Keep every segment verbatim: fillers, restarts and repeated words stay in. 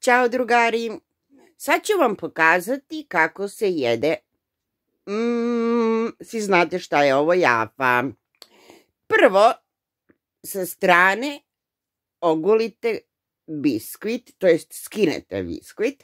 Ćao drugari, sad ću vam pokazati kako se jede. Mm, svi znate šta je ovo jafa. Prvo, sa strane ogulite biskvit, to jest skinete biskvit.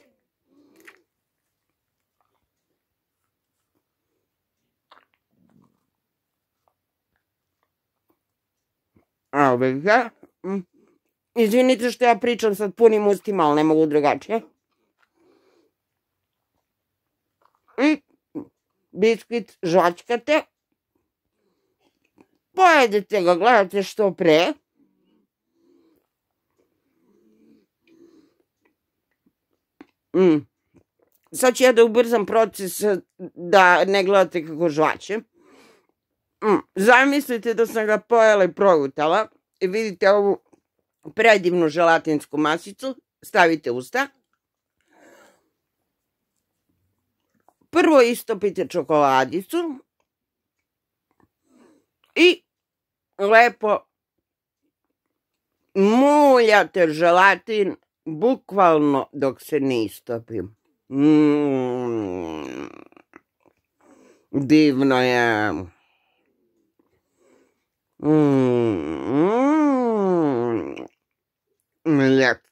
Evo ga. Izvinite što ja pričam sad punim ustima, ali ne mogu drugačije. I biskvit žvačkate. Pojedete ga, gledate što pre. Mm. Sad ću ja da ubrzam proces da ne gledate kako žvaće. Mm. Zamislite da sam ga pojela i progutala i vidite ovu predivnu želatinsku masicu, stavite u usta. Prvo istopite čokoladicu i lepo muljate želatin bukvalno dok se ne istopi. Mm, divno je. Mm, mm, ljepše.